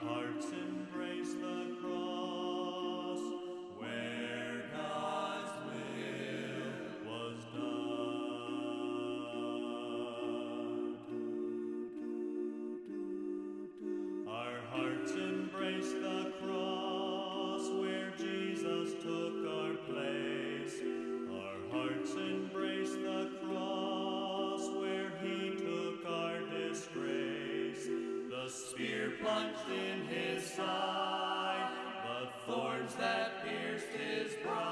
hearts embrace the cross, where God's will was done. Our hearts embrace the cross, where Jesus took our place. Our hearts embrace the cross, where he took our disgrace. The spear plunged in his side, the thorns that pierced his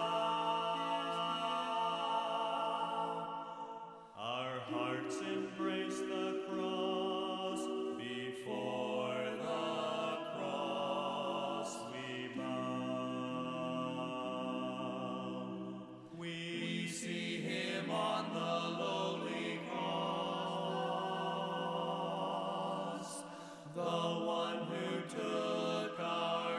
brow. Our hearts embrace the cross, before the cross we bow. We see him on the lowly cross, the one who took our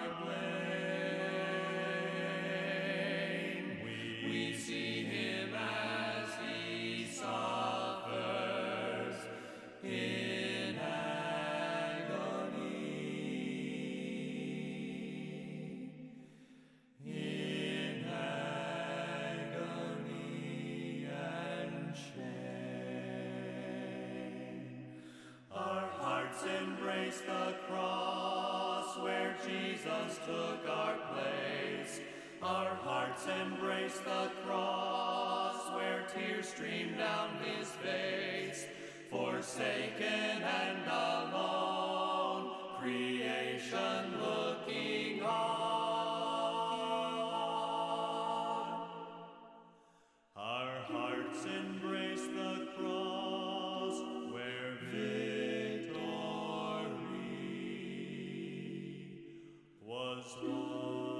blame. We see him as he suffers in agony. In agony and shame. Our hearts embrace the cross, where Jesus took our place. Our hearts embrace the cross, where tears stream down his face. Forsaken and alone, creation looking on. Our hearts embrace the cross, where victory was won.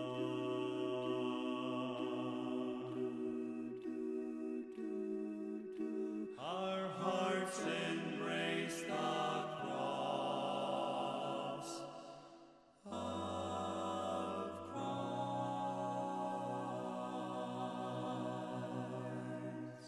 Our hearts embrace the cross of Christ.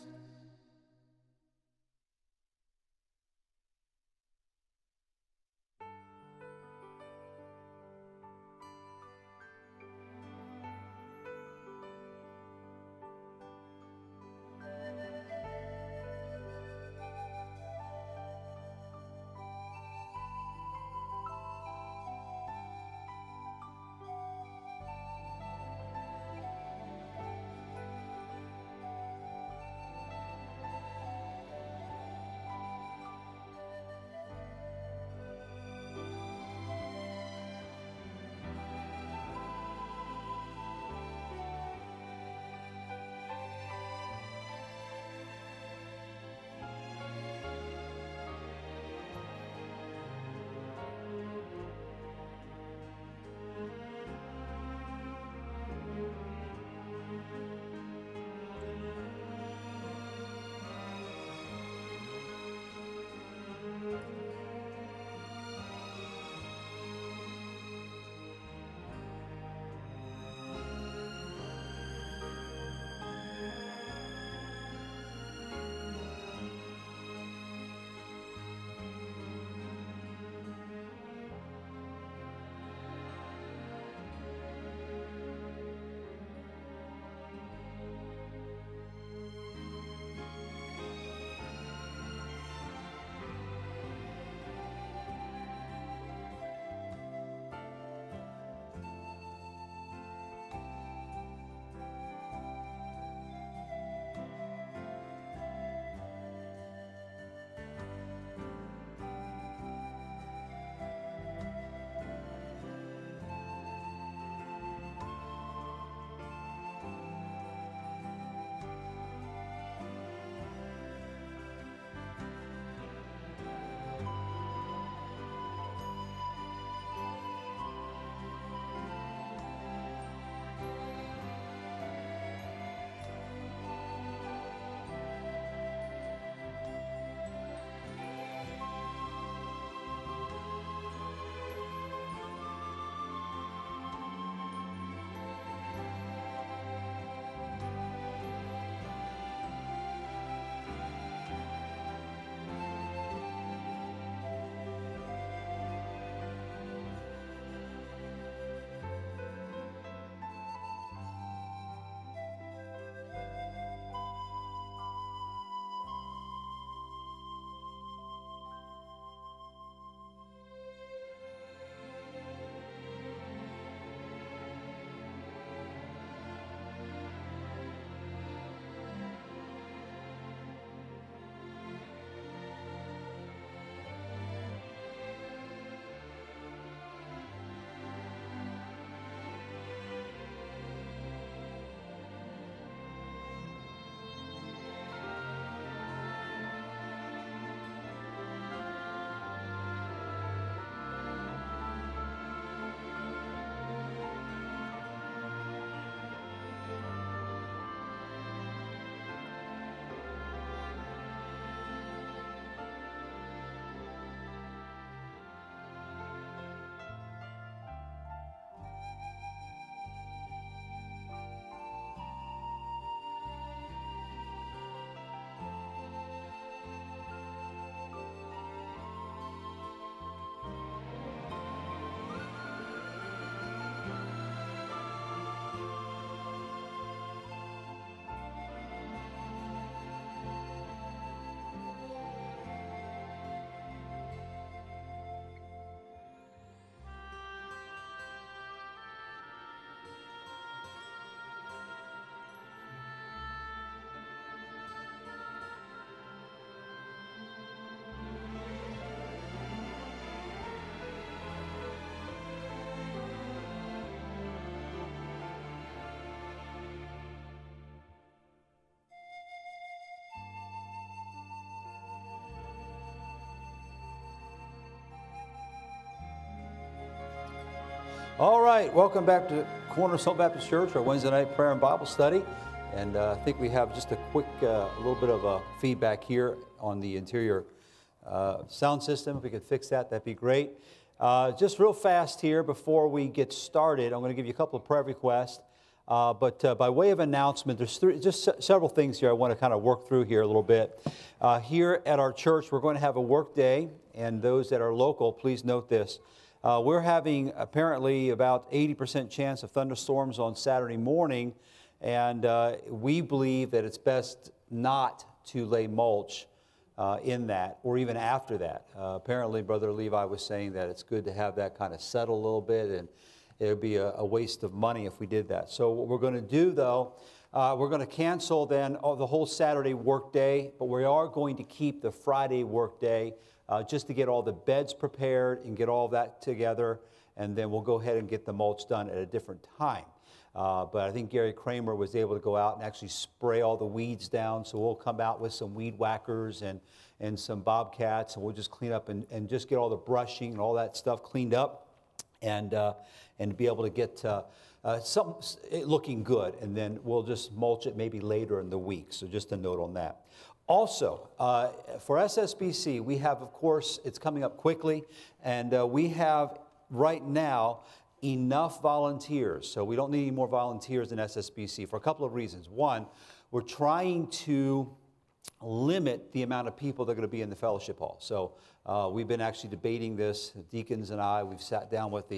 All right, welcome back to Cornerstone Baptist Church, our Wednesday night prayer and Bible study. And I think we have just a quick, little bit of feedback here on the interior sound system. If we could fix that, that'd be great. Just real fast here before we get started, I'm going to give you a couple of prayer requests. But by way of announcement, there's just several things here I want to kind of work through here a little bit. Here at our church, we're going to have a work day, and those that are local, please note this. We're having apparently about 80% chance of thunderstorms on Saturday morning, and we believe that it's best not to lay mulch in that, or even after that. Apparently, Brother Levi was saying that it's good to have that kind of settle a little bit, and it would be a waste of money if we did that. So what we're going to do, though, we're going to cancel then the whole Saturday work day, but we are going to keep the Friday work day just to get all the beds prepared and get all that together, and then we'll go ahead and get the mulch done at a different time. But I think Gary Kramer was able to go out and actually spray all the weeds down, so we'll come out with some weed whackers and some bobcats, and we'll just clean up and just get all the brushing and all that stuff cleaned up, and be able to get something looking good, and then we'll just mulch it maybe later in the week. So just a note on that. Also, for SSBC, we have, of course, it's coming up quickly, and we have right now enough volunteers. So we don't need any more volunteers in SSBC for a couple of reasons. One, we're trying to limit the amount of people that are going to be in the fellowship hall. So we've been actually debating this, the deacons and I. We've sat down with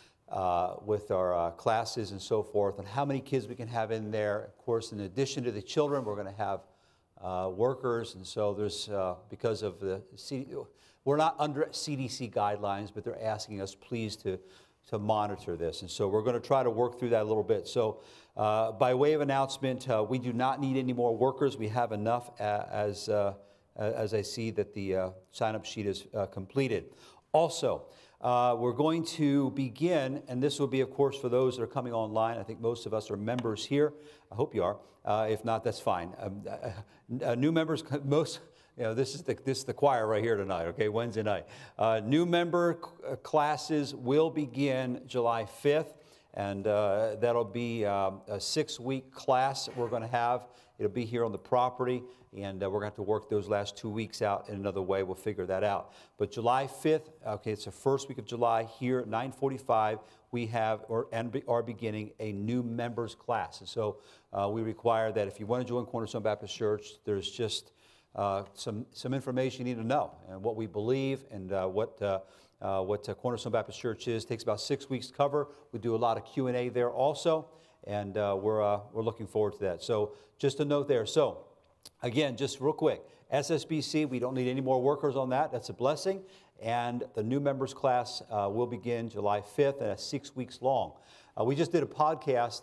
our classes and so forth, on how many kids we can have in there. Of course, in addition to the children, we're going to have workers, and so there's, because of the we're not under CDC guidelines, but they're asking us please to monitor this, and so we're going to try to work through that a little bit. So by way of announcement, we do not need any more workers. We have enough as I see that the sign-up sheet is completed. Also, we're going to begin, and this will be, of course, for those that are coming online. I think most of us are members here. I hope you are. If not, that's fine. New members, this is the choir right here tonight, okay, Wednesday night. New member classes will begin July 5th, and that'll be a 6-week class that we're going to have. It'll be here on the property, and we're going to have to work those last 2 weeks out in another way. We'll figure that out. But July 5th, okay, it's the first week of July here at 9:45. We have are beginning a new members class. And so we require that if you want to join Cornerstone Baptist Church, there's just some information you need to know, and what we believe, and what Cornerstone Baptist Church is. It takes about 6 weeks to cover. We do a lot of Q&A there also, and we're looking forward to that. So just a note there. So again, just real quick, SSBC, we don't need any more workers on that. That's a blessing. And the new members class will begin July 5th, and it's 6 weeks long. We just did a podcast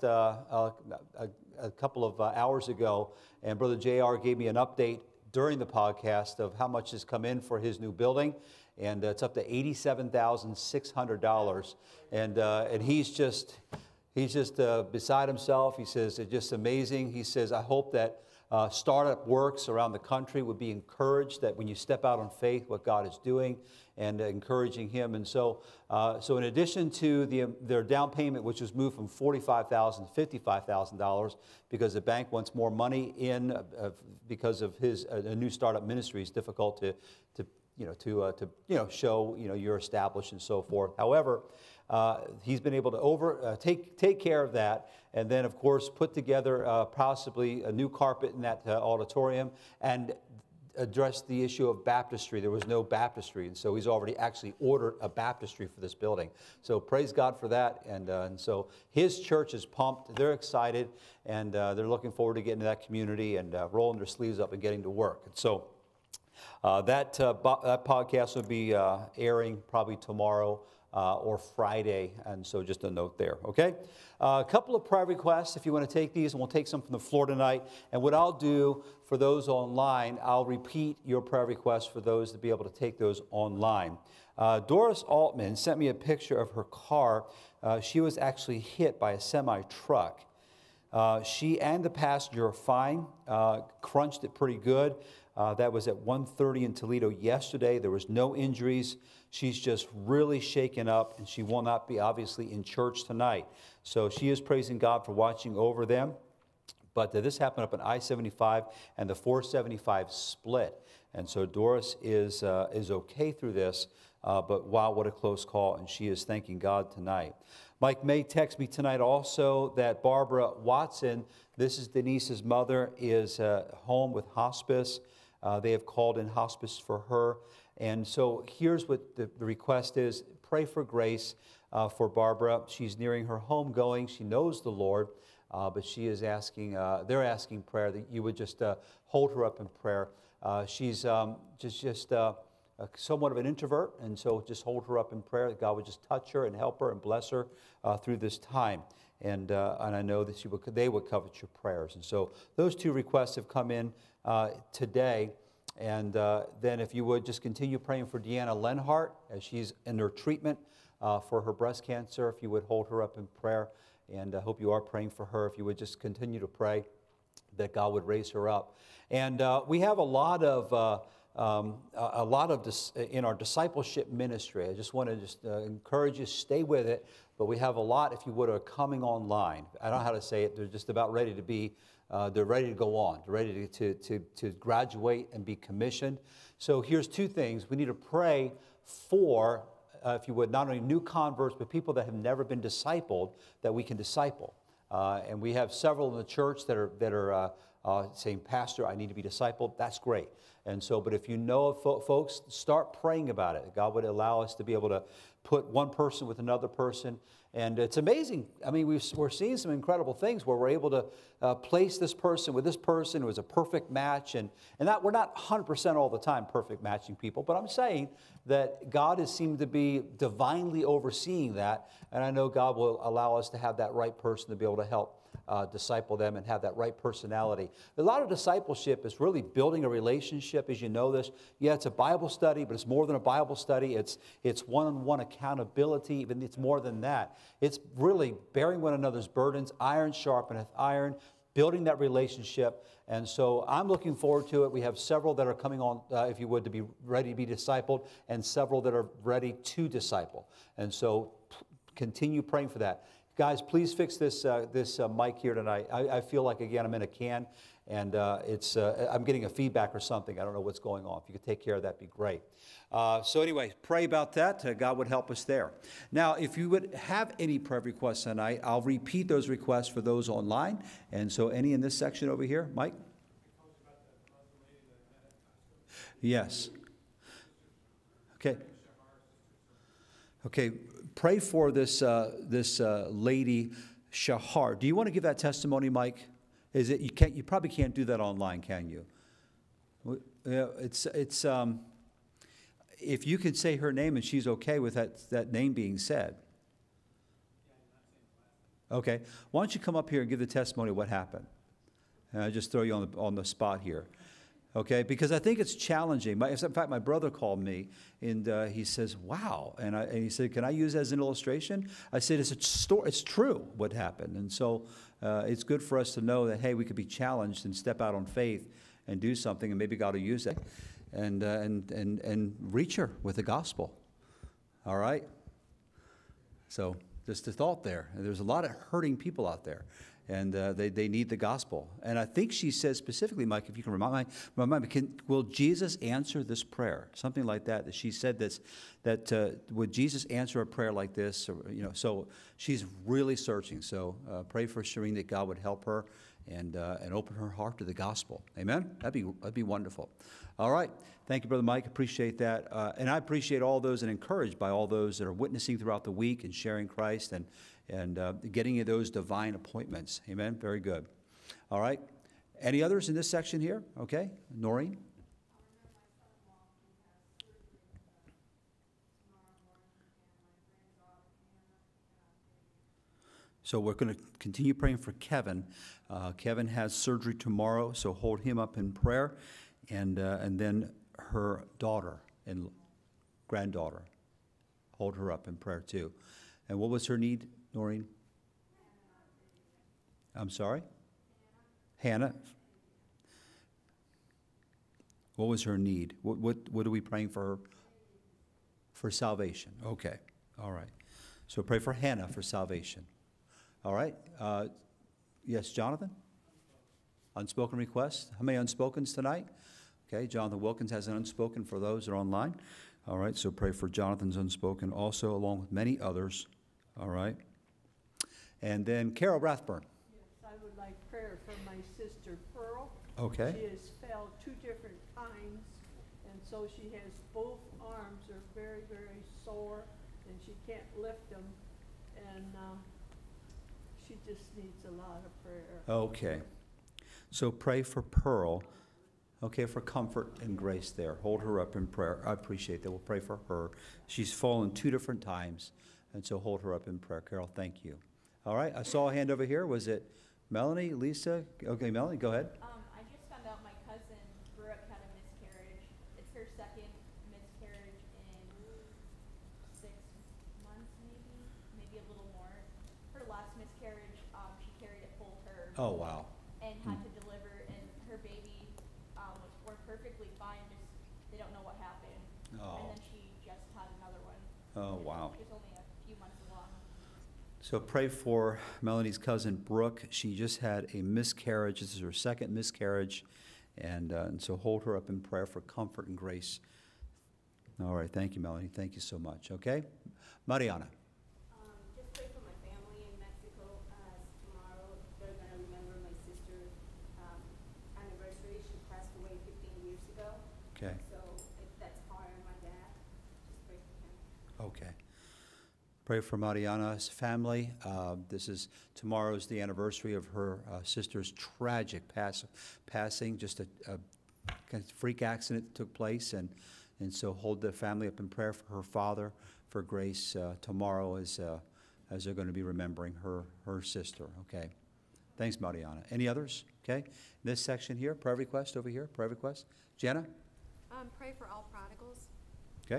a couple of hours ago, and Brother JR gave me an update during the podcast of how much has come in for his new building, and it's up to $87,600. And he's just beside himself. He says it's just amazing. He says, I hope that startup works around the country would be encouraged, that when you step out on faith, what God is doing, and encouraging him. And so in addition to their down payment, which was moved from $45,000 to $55,000, because the bank wants more money in because of his a new startup ministry. It's difficult to show you're established and so forth. However, he's been able to take care of that, and then of course put together possibly a new carpet in that auditorium, and address the issue of baptistry. There was no baptistry, and so he's already actually ordered a baptistry for this building. So praise God for that, and so his church is pumped. They're excited, and they're looking forward to getting to that community and rolling their sleeves up and getting to work. And so that podcast will be airing probably tomorrow or Friday, and so just a note there, okay? A couple of prayer requests, if you want to take these, and we'll take some from the floor tonight. And what I'll do for those online, I'll repeat your prayer requests for those to be able to take those online. Doris Altman sent me a picture of her car. She was actually hit by a semi-truck. She and the passenger are fine, crunched it pretty good. That was at 1:30 in Toledo yesterday. There was no injuries. She's just really shaken up, and she will not be obviously in church tonight. So she is praising God for watching over them. But this happened up in I-75, and the 475 split. And so Doris is okay through this, but wow, what a close call, and she is thanking God tonight. Mike May texted me tonight also that Barbara Watson, this is Denise's mother, is home with hospice. They have called in hospice for her. And so here's what the request is. Pray for grace for Barbara. She's nearing her homegoing. She knows the Lord, but she is asking, they're asking prayer that you would just hold her up in prayer. She's just somewhat of an introvert, and so just hold her up in prayer that God would just touch her and help her and bless her through this time. And I know that they would covet your prayers. And so those two requests have come in today. And then if you would just continue praying for Deanna Lenhart as she's in her treatment for her breast cancer, if you would hold her up in prayer. And I hope you are praying for her. If you would just continue to pray that God would raise her up. And we have a lot of this in our discipleship ministry. I just want to encourage you, stay with it. But we have a lot, if you would, are coming online. I don't know how to say it. They're just about ready to be. They're ready to go on. They're ready to graduate and be commissioned. So here's two things. We need to pray for, if you would, not only new converts, but people that have never been discipled, that we can disciple. And we have several in the church that are saying, Pastor, I need to be discipled. That's great. And so, but if you know of folks, start praying about it. God would allow us to be able to put one person with another person. And it's amazing. I mean, we're seeing some incredible things where we're able to place this person with this person who is a perfect match. And that we're not 100% all the time perfect matching people, but I'm saying that God has seemed to be divinely overseeing that. And I know God will allow us to have that right person to be able to help disciple them and have that right personality. A lot of discipleship is really building a relationship, as you know this. Yeah, it's a Bible study, but it's more than a Bible study. It's one-on-one accountability, even it's more than that. It's really bearing one another's burdens, iron sharpeneth iron, building that relationship. And so I'm looking forward to it. We have several that are coming on, if you would, to be ready to be discipled, and several that are ready to disciple. And so continue praying for that. Guys, please fix this mic here tonight. I feel like, again, I'm in a can, and I'm getting a feedback or something. I don't know what's going on. If you could take care of that, that'd be great. So anyway, pray about that. God would help us there. Now, if you would have any prayer requests tonight, I'll repeat those requests for those online. And so any in this section over here, Mike? Yes. Okay. Okay. Pray for this lady, Sheppard. Do you want to give that testimony, Mike? Is it you probably can't do that online, can you? It's if you could say her name and she's okay with that name being said. Okay. Why don't you come up here and give the testimony of what happened? And I'll just throw you on the spot here. Okay, because I think it's challenging. In fact, my brother called me, and he says, wow. And he said, can I use it as an illustration? I said, it's true what happened. And so it's good for us to know that, hey, we could be challenged and step out on faith and do something, and maybe God will use it and reach her with the gospel. All right? So just a thought there. There's a lot of hurting people out there. And they need the gospel. And I think she says specifically, Mike, if you can remind me, will Jesus answer this prayer? Something like that she said this, that would Jesus answer a prayer like this? Or, so she's really searching. So pray for Shireen that God would help her and open her heart to the gospel. Amen? That'd be wonderful. All right. Thank you, Brother Mike. Appreciate that. And I appreciate all those and encouraged by all those that are witnessing throughout the week and sharing Christ and getting you those divine appointments. Amen? Very good. All right. Any others in this section here? Okay. Noreen? So we're going to continue praying for Kevin. Kevin has surgery tomorrow, so hold him up in prayer. And then her daughter and granddaughter, hold her up in prayer too. And what was her need, Noreen? I'm sorry? Hannah. What was her need? What are we praying for her? For salvation. Okay. All right. So pray for Hannah for salvation. All right. Yes, Jonathan? Unspoken request. How many unspokens tonight? Okay. Jonathan Wilkins has an unspoken for those that are online. All right. So pray for Jonathan's unspoken also, along with many others. All right. And then Carol Rathburn. Yes, I would like prayer for my sister Pearl. Okay. She has fell 2 different times, and so she has both arms are very, very sore, and she can't lift them, and she just needs a lot of prayer. Okay. So pray for Pearl. Okay, for comfort and grace there. Hold her up in prayer. I appreciate that. We'll pray for her. She's fallen 2 different times, and so hold her up in prayer. Carol, thank you. All right, I saw a hand over here. Was it Melanie, Lisa? Okay, Melanie, go ahead. I just found out my cousin Brooke had a miscarriage. It's her 2nd miscarriage in 6 months, maybe a little more. Her last miscarriage, she carried it full term. Oh, wow. And had to deliver, and her baby was born perfectly fine. Just they don't know what happened. Oh. And then she just had another one. Oh, wow. She was only a few months along. So pray for Melanie's cousin Brooke. She just had a miscarriage. This is her 2nd miscarriage. And so hold her up in prayer for comfort and grace. All right. Thank you, Melanie. Thank you so much. Okay? Mariana. Just pray for my family in Mexico. Tomorrow they're going to remember my sister's anniversary. She passed away 15 years ago. Okay. So that's hard on my dad. Just pray for him. Okay. Pray for Mariana's family. Tomorrow's the anniversary of her sister's tragic passing. Just a kind of freak accident that took place, and so hold the family up in prayer for her father, for grace tomorrow as they're going to be remembering her sister. Okay. Thanks, Mariana. Any others? Okay. This section here, prayer request over here, prayer request. Jenna? Pray for all prodigals. Okay.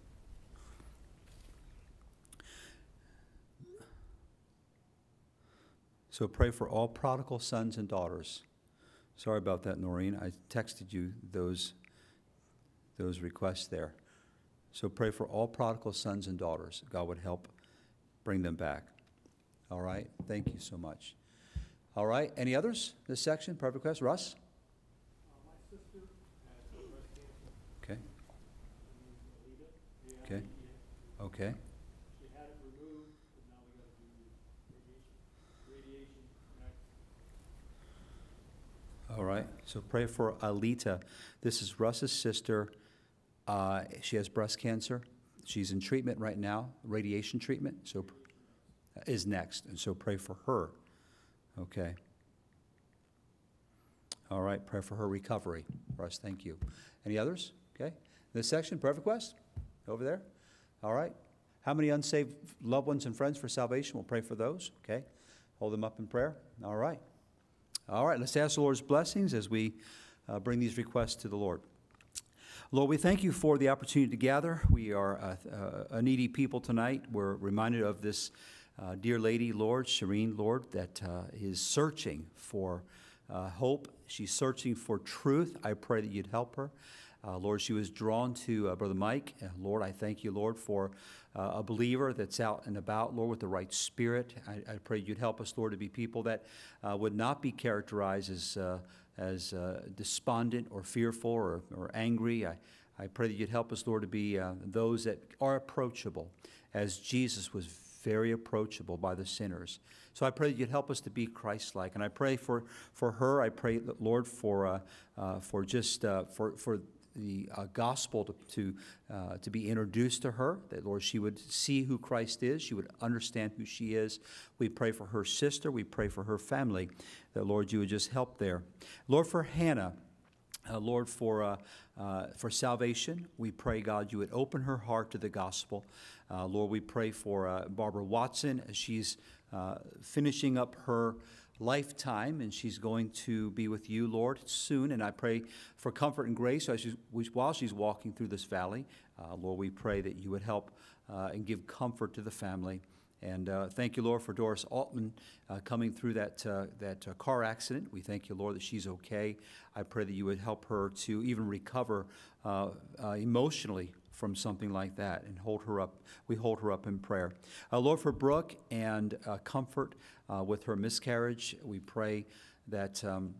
So pray for all prodigal sons and daughters. Sorry about that, Noreen. I texted you those requests there. So pray for all prodigal sons and daughters. God would help bring them back. All right? Thank you so much. All right. Any others? This section, prayer request. Russ? My sister has breast cancer. Okay. Her name is Alita. Okay. Okay. She had it removed, but now we got to do radiation next. All right. So pray for Alita. This is Russ's sister. She has breast cancer. She's in treatment right now, radiation treatment. So is next. And so pray for her. Okay. All right. Pray for her recovery. Russ, thank you. Any others? Okay. This section, prayer request? Over there? All right. How many unsaved loved ones and friends for salvation? We'll pray for those. Okay. Hold them up in prayer. All right. All right. Let's ask the Lord's blessings as we bring these requests to the Lord. Lord, we thank you for the opportunity to gather. We are a needy people tonight. We're reminded of this dear lady, Lord, Shireen, Lord, that is searching for hope. She's searching for truth. I pray that you'd help her. Lord, she was drawn to Brother Mike. Lord, I thank you, Lord, for a believer that's out and about, Lord, with the right spirit. I pray you'd help us, Lord, to be people that would not be characterized as despondent or fearful or angry. I pray that you'd help us, Lord, to be those that are approachable, as Jesus was very approachable by the sinners. So I pray that you'd help us to be Christ-like. And I pray for her. I pray, Lord, for the gospel to be introduced to her, that, Lord, she would see who Christ is. She would understand who she is. We pray for her sister. We pray for her family, that, Lord, you would just help there. Lord, for Hannah, Lord, for salvation, we pray, God, you would open her heart to the gospel. Lord, we pray for Barbara Watson as she's finishing up her lifetime, and she's going to be with you, Lord, soon. And I pray for comfort and grace while she's walking through this valley. Lord, we pray that you would help and give comfort to the family. And thank you, Lord, for Doris Altman coming through that car accident. We thank you, Lord, that she's okay. I pray that you would help her to even recover emotionally from something like that and hold her up. We hold her up in prayer. Lord, for Brooke and comfort with her miscarriage, we pray that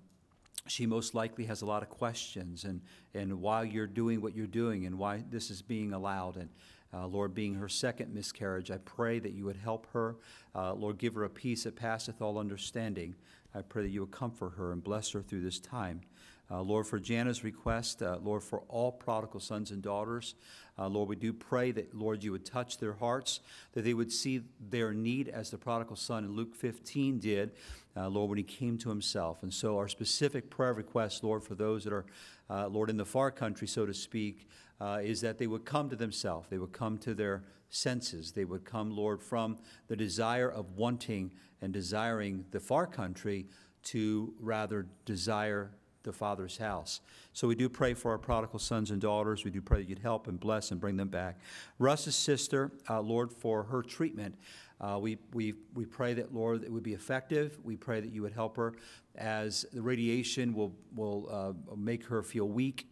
she most likely has a lot of questions and why you're doing what you're doing and why this is being allowed. And Lord, being her second miscarriage, I pray that you would help her. Lord, give her a peace that passeth all understanding. I pray that you would comfort her and bless her through this time. Lord, for Jana's request, Lord, for all prodigal sons and daughters, Lord, we do pray that, Lord, you would touch their hearts, that they would see their need as the prodigal son in Luke 15 did, Lord, when he came to himself. And so our specific prayer request, Lord, for those that are, Lord, in the far country, so to speak, is that they would come to themselves. They would come to their senses. They would come, Lord, from the desire of wanting and desiring the far country to rather desire the Father's house. So we do pray for our prodigal sons and daughters. We do pray that you'd help and bless and bring them back. Russ's sister, Lord, for her treatment, we pray that, Lord, it would be effective. We pray that you would help her as the radiation will make her feel weak,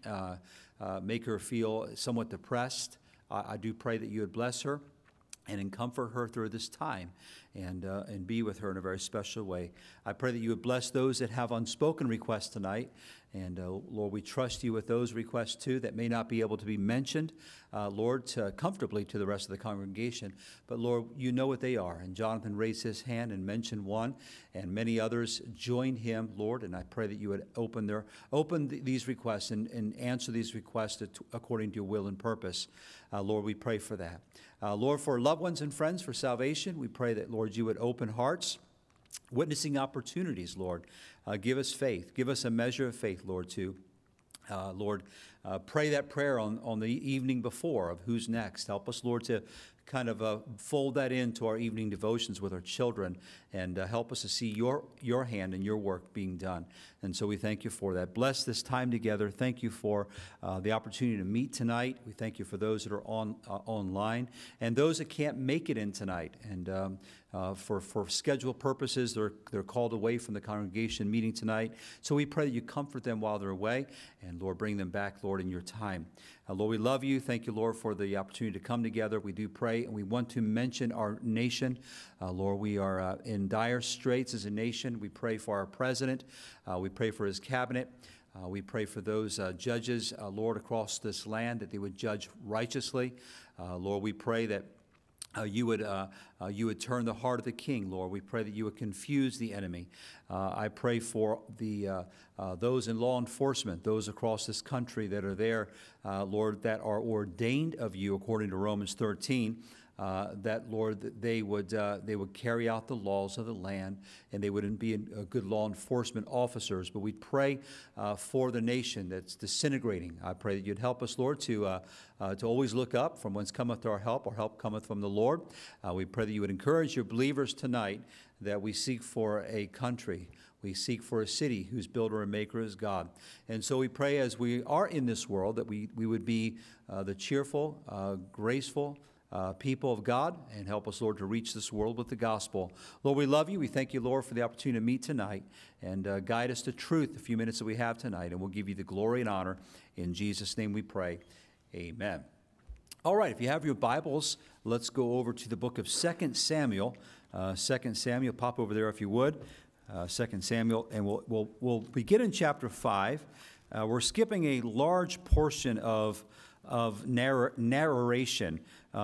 make her feel somewhat depressed. I do pray that you would bless her and comfort her through this time and be with her in a very special way. I pray that you would bless those that have unspoken requests tonight. And Lord, we trust you with those requests too that may not be able to be mentioned, Lord, comfortably to the rest of the congregation. But Lord, you know what they are. And Jonathan raised his hand and mentioned one, and many others joined him, Lord. And I pray that you would open these requests and answer these requests according to your will and purpose. Lord, we pray for that. Lord, for loved ones and friends for salvation, we pray that, Lord, you would open hearts, witnessing opportunities, Lord. Give us faith. Give us a measure of faith, Lord, too. Lord, pray that prayer on the evening before of who's next. Help us, Lord, to kind of fold that into our evening devotions with our children and help us to see your hand and your work being done. And so we thank you for that. Bless this time together. Thank you for the opportunity to meet tonight. We thank you for those that are online and those that can't make it in tonight. And for schedule purposes, they're called away from the congregation meeting tonight. So we pray that you comfort them while they're away and, Lord, bring them back, Lord, in your time. Lord, we love you. Thank you, Lord, for the opportunity to come together. We do pray, and we want to mention our nation. Lord, we are in dire straits as a nation. We pray for our president. We pray for his cabinet. We pray for those judges, Lord, across this land, that they would judge righteously. Lord, we pray that you would turn the heart of the king, Lord. We pray that you would confuse the enemy. I pray for those in law enforcement, those across this country that are there, Lord, that are ordained of you according to Romans 13. That, Lord, they would carry out the laws of the land, and they wouldn't be good law enforcement officers. But we pray for the nation that's disintegrating. I pray that you'd help us, Lord, to always look up from whence cometh our help. Our help cometh from the Lord. We pray that you would encourage your believers tonight that we seek for a country. We seek for a city whose builder and maker is God. And so we pray as we are in this world that we would be the cheerful, graceful, people of God, and help us, Lord, to reach this world with the gospel. Lord, we love you. We thank you, Lord, for the opportunity to meet tonight and guide us to truth the few minutes that we have tonight, and we'll give you the glory and honor. In Jesus' name we pray. Amen. All right, if you have your Bibles, let's go over to the book of 2 Samuel. 2 Samuel, pop over there if you would. 2 Samuel, and we'll begin in chapter 5. We're skipping a large portion of narration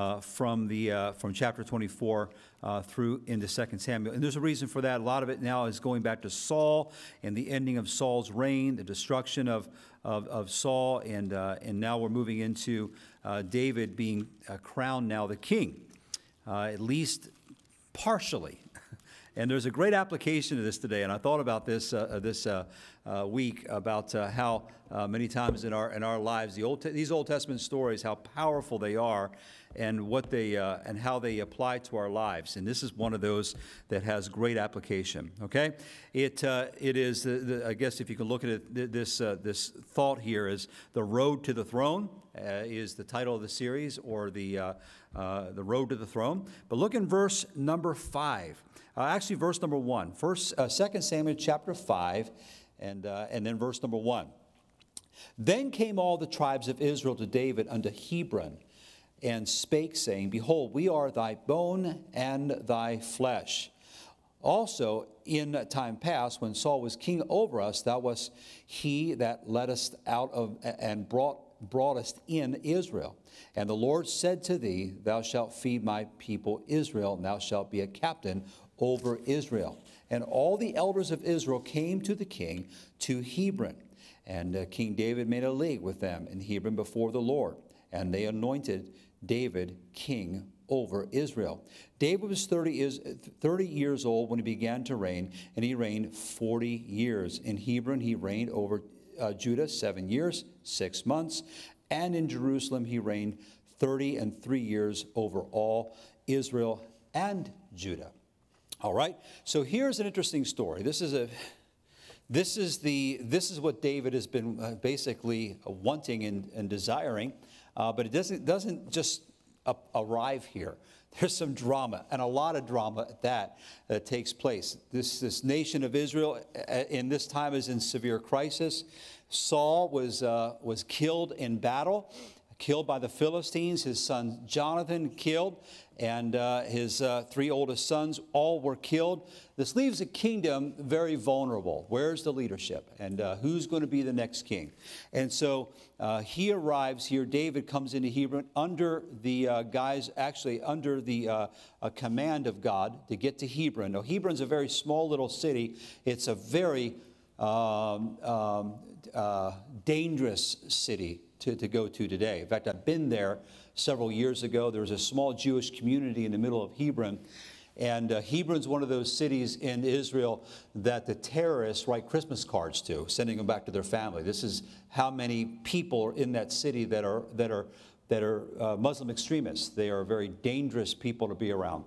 from chapter 24 through into 2 Samuel. And there's a reason for that. A lot of it now is going back to Saul and the ending of Saul's reign, the destruction of Saul, and now we're moving into David being crowned now the king, at least partially. And there's a great application to this today, and I thought about this this week about how many times in our lives these Old Testament stories, how powerful they are, and what they and how they apply to our lives. And this is one of those that has great application. Okay, it is I guess if you can look at it, this thought here is the road to the throne is the title of the series, or the road to the throne. But look in verse number 5. Actually, verse number 1. 2 Samuel chapter 5, and then verse number 1. Then came all the tribes of Israel to David unto Hebron, and spake, saying, Behold, we are thy bone and thy flesh. Also, in time past, when Saul was king over us, thou wast he that led us out of and broughtest in Israel. And the Lord said to thee, Thou shalt feed my people Israel, and thou shalt be a captain over Israel. And all the elders of Israel came to the king to Hebron. And King David made a league with them in Hebron before the Lord. And they anointed David king over Israel. David was 30 years old when he began to reign, and he reigned 40 years. In Hebron he reigned over Judah 7 years, 6 months. And in Jerusalem he reigned 33 years over all Israel and Judah. All right, so here's an interesting story. This is what David has been basically wanting and desiring, but it doesn't just arrive here. There's some drama, and a lot of drama at that takes place. This nation of Israel in this time is in severe crisis. Saul was killed in battle, killed by the Philistines. His son Jonathan killed, and his 3 oldest sons all were killed. This leaves a kingdom very vulnerable. Where's the leadership? And who's going to be the next king? And so he arrives here. David comes into Hebron under the under the command of God to get to Hebron. Now, Hebron's a very small little city. It's a very dangerous city to go to today. In fact, I've been there several years ago. There was a small Jewish community in the middle of Hebron. And Hebron's one of those cities in Israel that the terrorists write Christmas cards to, sending them back to their family. This is how many people are in that city that are Muslim extremists. They are very dangerous people to be around.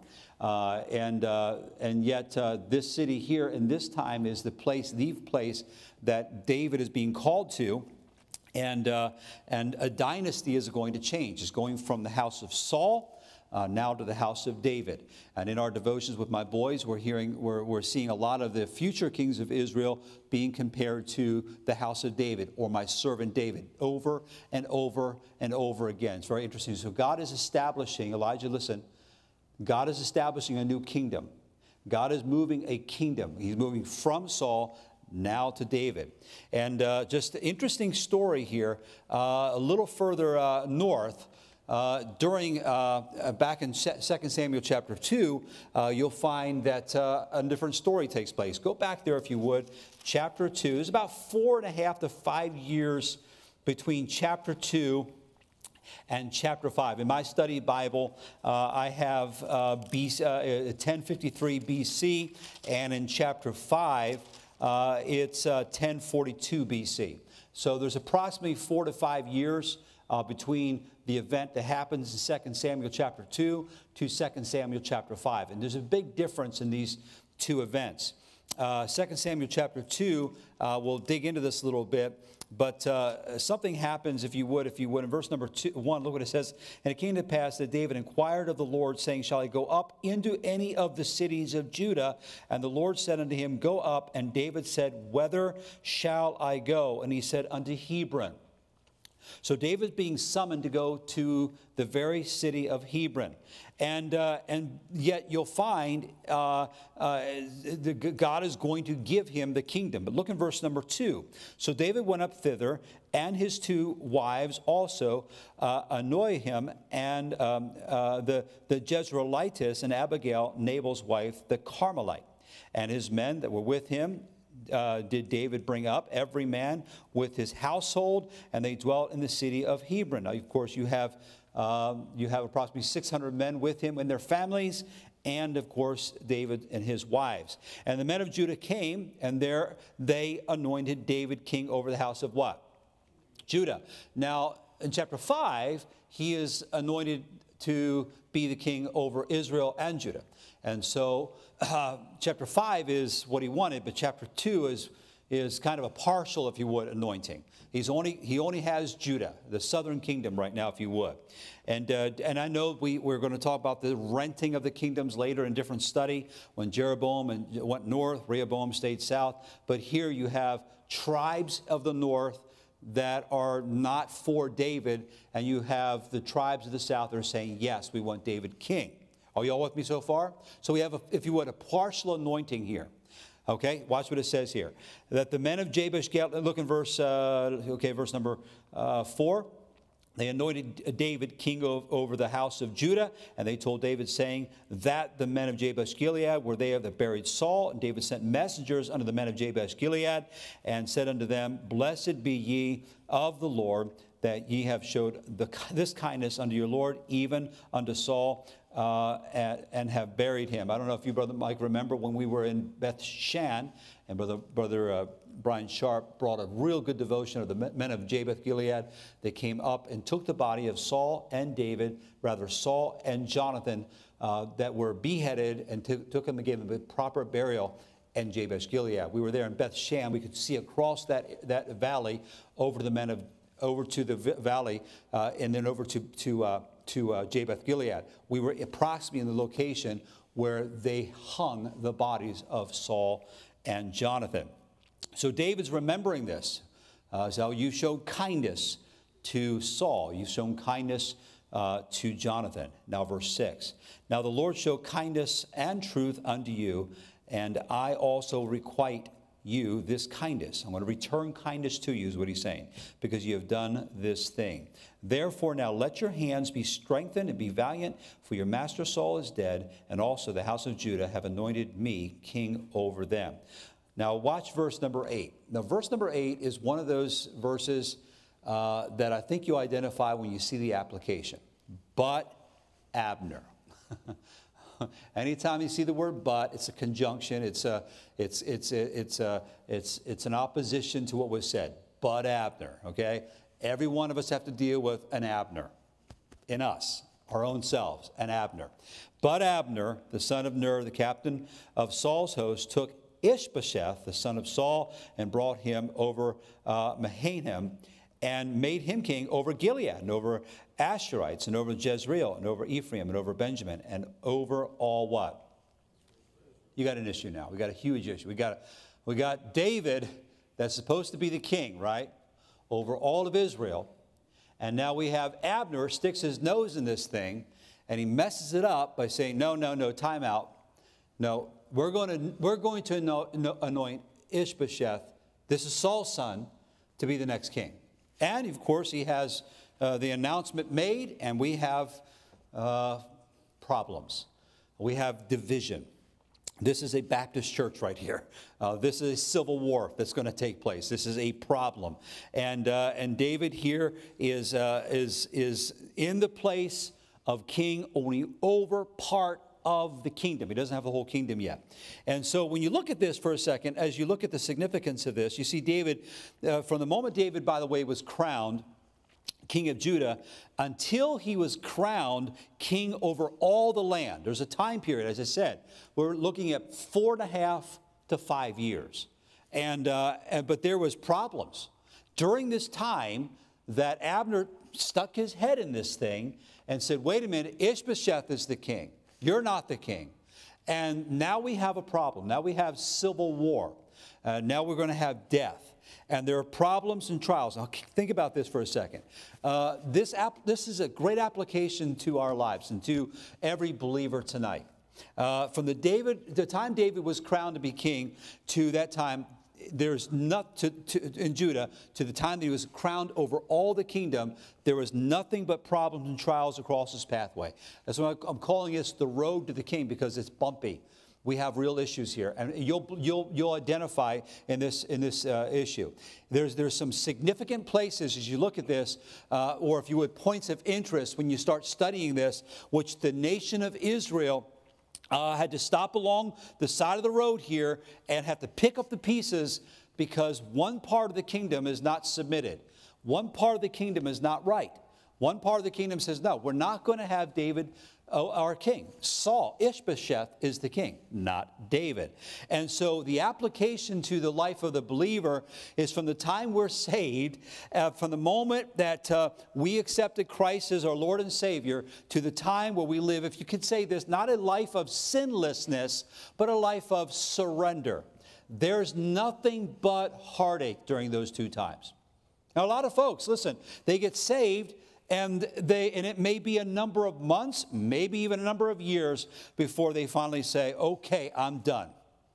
And yet this city here in this time is the place that David is being called to. And a dynasty is going to change. It's going from the house of Saul now to the house of David. And in our devotions with my boys, we're seeing a lot of the future kings of Israel being compared to the house of David, or my servant David, over and over and over again. It's very interesting. So God is establishing, Elijah, listen, God is establishing a new kingdom. God is moving a kingdom. He's moving from Saul now to David. And just an interesting story here, a little further north, back in 2 Samuel chapter 2, you'll find that a different story takes place. Go back there if you would. Chapter 2. There's about 4.5 to 5 years between chapter 2 and chapter 5. In my study Bible, I have 1053 BC, and in chapter 5, it's 1042 BC. So there's approximately 4 to 5 years between the event that happens in 2 Samuel chapter 2 to 2 Samuel chapter 5. And there's a big difference in these two events. 2 Samuel chapter 2, we'll dig into this a little bit. But something happens, if you would, in verse number 1, look what it says. And it came to pass that David inquired of the Lord, saying, Shall I go up into any of the cities of Judah? And the Lord said unto him, Go up. And David said, Whither shall I go? And he said, Unto Hebron. So David's being summoned to go to the very city of Hebron. And yet you'll find God is going to give him the kingdom. But look in verse number 2. So David went up thither, and his 2 wives also, Anoihim and the Jezreelitess, and Abigail, Nabal's wife, the Carmelite. And his men that were with him did David bring up, every man with his household, and they dwelt in the city of Hebron. Now, of course, you have approximately 600 men with him and their families, and, of course, David and his wives. And the men of Judah came, and there they anointed David king over the house of what? Judah. Now, in chapter 5, he is anointed to be the king over Israel and Judah. And so chapter 5 is what he wanted, but chapter 2 is kind of a partial, if you would, anointing. He only has Judah, the southern kingdom right now, if you would. And I know we're going to talk about the renting of the kingdoms later in different study, when Jeroboam went north, Rehoboam stayed south. But here you have tribes of the north that are not for David, and you have the tribes of the south that are saying, yes, we want David king. Are you all with me so far? So we have, if you would, a partial anointing here. Okay, watch what it says here. That the men of Jabesh, look in verse number 4. They anointed David king over the house of Judah, and they told David, saying that the men of Jabesh Gilead were they that buried Saul. And David sent messengers unto the men of Jabesh Gilead, and said unto them, Blessed be ye of the Lord, that ye have showed this kindness unto your Lord, even unto Saul, and have buried him. I don't know if you, Brother Mike, remember when we were in Beth Shan, and Brother Brian Sharp brought a real good devotion of the men of Jabesh Gilead. They came up and took the body of Saul and Jonathan that were beheaded, and took them and gave them a proper burial in Jabesh Gilead. We were there in Beth Shan. We could see across that valley over to the valley, and then over to Jabesh Gilead. We were approximately in the location where they hung the bodies of Saul and Jonathan. So David's remembering this. So you showed kindness to Saul. You've shown kindness to Jonathan. Now verse 6. Now the Lord showed kindness and truth unto you, and I also requite you this kindness. I'm going to return kindness to you, is what he's saying, because you have done this thing. Therefore now let your hands be strengthened and be valiant, for your master Saul is dead, and also the house of Judah have anointed me king over them. Now watch verse number 8. Now verse number 8 is one of those verses that I think you identify when you see the application. But Abner. Anytime you see the word "but," it's a conjunction. It's an opposition to what was said. But Abner. Okay, every one of us have to deal with an Abner in us, our own selves, an Abner. But Abner, the son of Ner, the captain of Saul's host, took Ishbosheth, the son of Saul, and brought him over Mahanaim, and made him king over Gilead, and over Asherites, and over Jezreel, and over Ephraim, and over Benjamin, and over all what? You got an issue now. We got a huge issue. We got David, that's supposed to be the king, right? Over all of Israel. And now we have Abner sticks his nose in this thing, and he messes it up by saying, no, time out. No, we're going to anoint Ishbosheth, this is Saul's son, to be the next king. And, of course, he has the announcement made, and we have problems. We have division. This is a Baptist church right here. This is a civil war that's going to take place. This is a problem. And David here is in the place of king only over part of the kingdom. He doesn't have the whole kingdom yet. And so when you look at this for a second, as you look at the significance of this, you see David, from the moment David, by the way, was crowned king of Judah, until he was crowned king over all the land. There's a time period, as I said. We're looking at 4.5 to 5 years. But there was problems. During this time that Abner stuck his head in this thing and said, wait a minute, Ishbosheth is the king. You're not the king. And now we have a problem. Now we have civil war. Now we're going to have death. And there are problems and trials. Now think about this for a second. This is a great application to our lives and to every believer tonight. From the time David was crowned to be king to that time, there's not in Judah, to the time that he was crowned over all the kingdom, there was nothing but problems and trials across his pathway. That's why I'm calling this the road to the king, because it's bumpy. We have real issues here, and you'll identify in this issue. There's some significant places as you look at this, or if you would, points of interest when you start studying this, which the nation of Israel had to stop along the side of the road here and have to pick up the pieces, because one part of the kingdom is not submitted. One part of the kingdom is not right. One part of the kingdom says, no, we're not going to have David our king. Saul, Ishbosheth is the king, not David. And so the application to the life of the believer is from the time we're saved, from the moment that we accepted Christ as our Lord and Savior, to the time where we live, if you could say this, not a life of sinlessness, but a life of surrender. There's nothing but heartache during those two times. Now, a lot of folks, listen, they get saved, and it may be a number of months, maybe even a number of years before they finally say, okay, I'm done.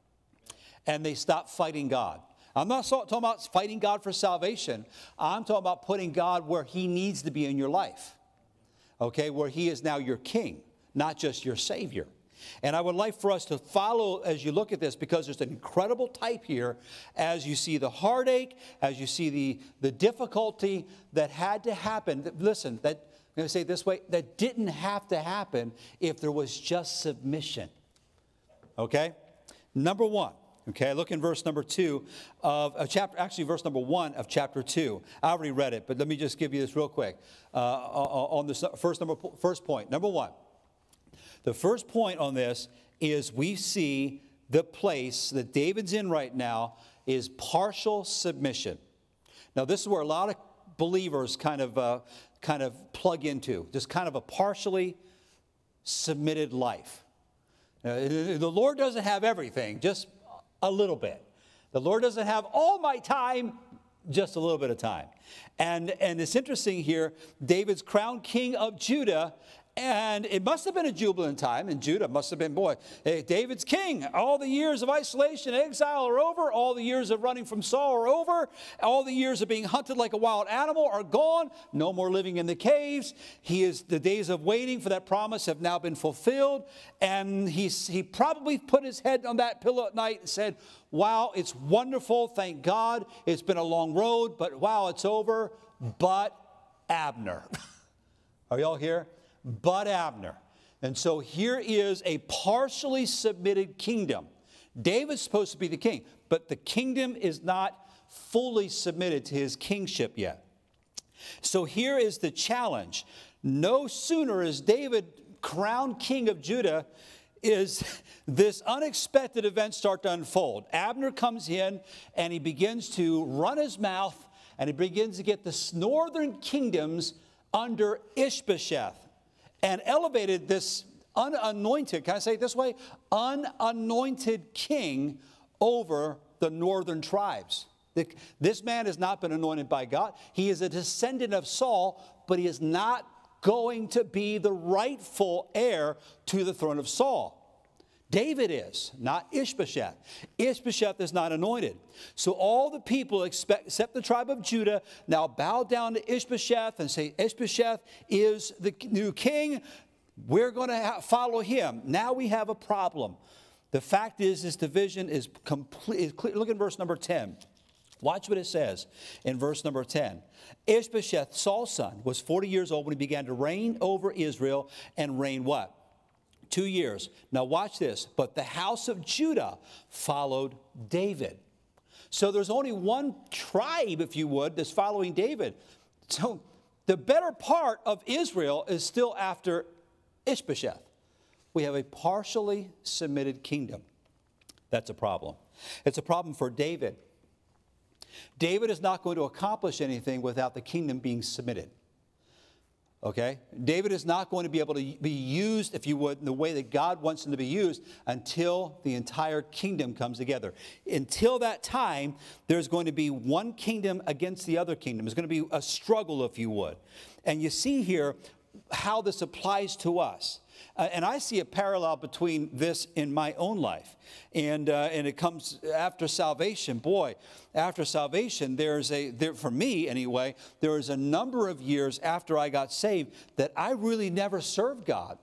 And they stop fighting God. I'm not talking about fighting God for salvation. I'm talking about putting God where he needs to be in your life. Okay, where he is now your king, not just your Savior. And I would like for us to follow as you look at this, because there's an incredible type here as you see the heartache, as you see the difficulty that had to happen. Listen, that, I'm going to say it this way, that didn't have to happen if there was just submission. Okay? Number one. Okay, look in verse number 2 of verse number 1 of chapter 2. I already read it, but let me just give you this real quick on this first point. Number 1. The first point on this is we see the place that David's in right now is partial submission. Now, this is where a lot of believers kind of plug into, just kind of a partially submitted life. The Lord doesn't have everything, just a little bit. The Lord doesn't have all my time, just a little bit of time. And it's interesting here, David's crowned king of Judah. And it must have been a jubilant time, and Judah must have been, boy, hey, David's king. All the years of isolation and exile are over. All the years of running from Saul are over. All the years of being hunted like a wild animal are gone. No more living in the caves. The days of waiting for that promise have now been fulfilled. And he probably put his head on that pillow at night and said, wow, it's wonderful. Thank God. It's been a long road, but wow, it's over. But Abner. Are y'all here? But Abner. And so here is a partially submitted kingdom. David's supposed to be the king, but the kingdom is not fully submitted to his kingship yet. So here is the challenge. No sooner is David crowned king of Judah is this unexpected event start to unfold. Abner comes in and he begins to run his mouth and he begins to get the northern kingdoms under Ishbosheth. And elevated this unanointed, can I say it this way? Unanointed king over the northern tribes. This man has not been anointed by God. He is a descendant of Saul, but he is not going to be the rightful heir to the throne of Saul. David is, not Ishbosheth. Ishbosheth is not anointed. So all the people except the tribe of Judah now bow down to Ishbosheth and say, Ishbosheth is the new king. We're going to follow him. Now we have a problem. The fact is, this division is complete. Look at verse number 10. Watch what it says in verse number 10. Ishbosheth, Saul's son, was 40 years old when he began to reign over Israel, and reign what? 2 years. Now watch this. But the house of Judah followed David. So there's only one tribe, if you would, that's following David. So the better part of Israel is still after Ishbosheth. We have a partially submitted kingdom. That's a problem. It's a problem for David. David is not going to accomplish anything without the kingdom being submitted. Okay? David is not going to be able to be used, if you would, in the way that God wants him to be used until the entire kingdom comes together. Until that time, there's going to be one kingdom against the other kingdom. There's going to be a struggle, if you would. And you see here how this applies to us. And I see a parallel between this in my own life. And it comes after salvation. Boy, after salvation, for me anyway, there is a number of years after I got saved that I really never served God.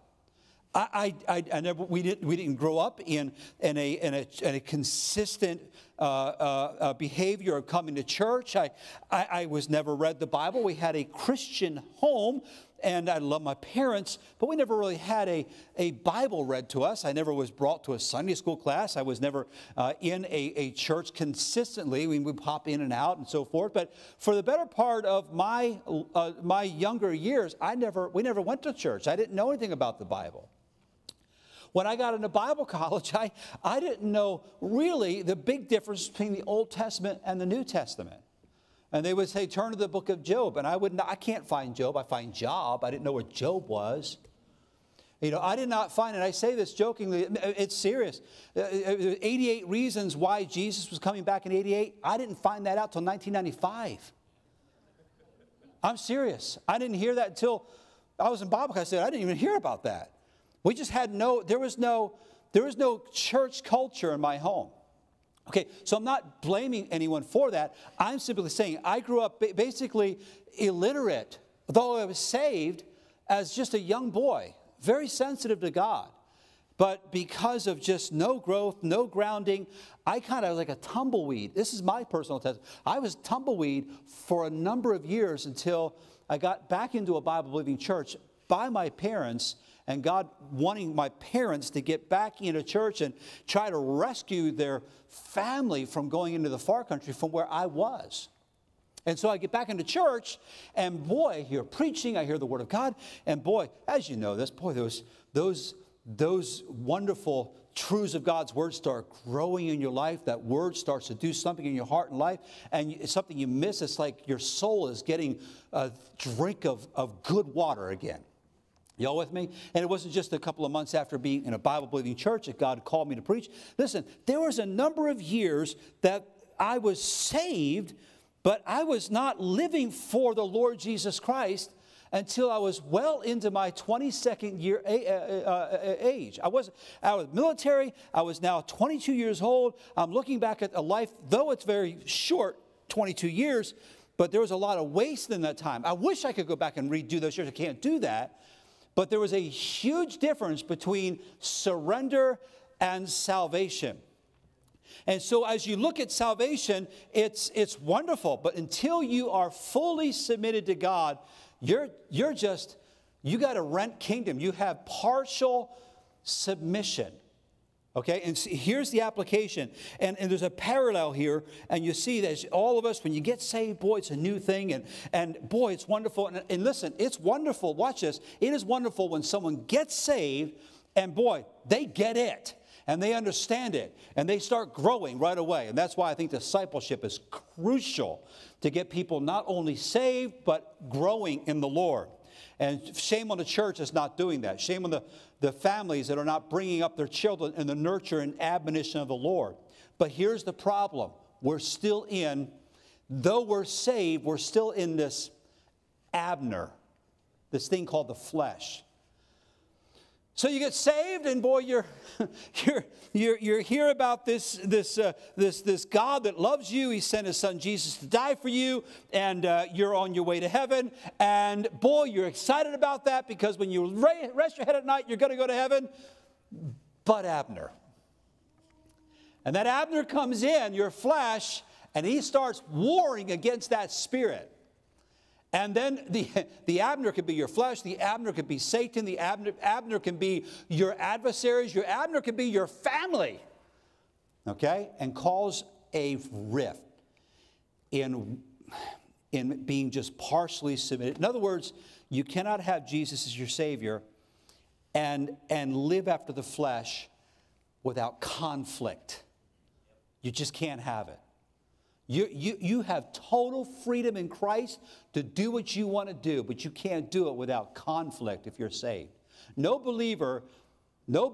We didn't grow up in a consistent behavior of coming to church. I was never read the Bible. We had a Christian home. and I love my parents, but we never really had a Bible read to us. I never was brought to a Sunday school class. I was never in a church consistently. We would pop in and out and so forth. But for the better part of my younger years, we never went to church. I didn't know anything about the Bible. When I got into Bible college, I didn't know really the big difference between the Old Testament and the New Testament. And they would say, turn to the book of Job. And I can't find Job. I find Job. I didn't know what Job was. You know, I did not find, and I say this jokingly, it's serious. 88 reasons why Jesus was coming back in 88. I didn't find that out till 1995. I'm serious. I didn't hear that until I was in Bible college. I said, I didn't even hear about that. We just had there was no church culture in my home. Okay, so I'm not blaming anyone for that. I'm simply saying I grew up basically illiterate, though I was saved as just a young boy, very sensitive to God. But because of just no growth, no grounding, I kind of like a tumbleweed. This is my personal test. I was tumbleweed for a number of years until I got back into a Bible-believing church by my parents, and God wanting my parents to get back into church and try to rescue their family from going into the far country from where I was. And so I get back into church, and boy, I hear preaching, I hear the Word of God, and boy, as you know this, boy, those wonderful truths of God's Word start growing in your life. That Word starts to do something in your heart and life, and it's something you miss. It's like your soul is getting a drink of good water again. Y'all with me? And it wasn't just a couple of months after being in a Bible-believing church that God called me to preach. Listen, there was a number of years that I was saved, but I was not living for the Lord Jesus Christ until I was well into my 22nd year age. I was military. I was now 22 years old. I'm looking back at a life, though it's very short, 22 years, but there was a lot of waste in that time. I wish I could go back and redo those years. I can't do that. But there was a huge difference between surrender and salvation. And so as you look at salvation, it's wonderful. But until you are fully submitted to God, you got a rent kingdom. You have partial submission. Okay, and here's the application. And there's a parallel here. And you see that all of us, when you get saved, boy, it's a new thing. And boy, it's wonderful. And listen, it's wonderful. Watch this. It is wonderful when someone gets saved and boy, they get it. And they understand it. And they start growing right away. And that's why I think discipleship is crucial to get people not only saved, but growing in the Lord. And shame on the church that's not doing that. Shame on the families that are not bringing up their children in the nurture and admonition of the Lord. But here's the problem. We're still though we're saved, we're still in this Abner, this thing called the flesh. So you get saved, and boy, you're hear about this God that loves you. He sent His Son Jesus to die for you, and you're on your way to heaven. And boy, you're excited about that because when you rest your head at night, you're going to go to heaven. But Abner, and that Abner comes in your flesh, and he starts warring against that spirit. And then the Abner could be your flesh. The Abner could be Satan. The Abner can be your adversaries. Your Abner could be your family. Okay? And cause a rift in being just partially submitted. In other words, you cannot have Jesus as your Savior and live after the flesh without conflict. You just can't have it. You have total freedom in Christ to do what you want to do, but you can't do it without conflict if you're saved. No believer, no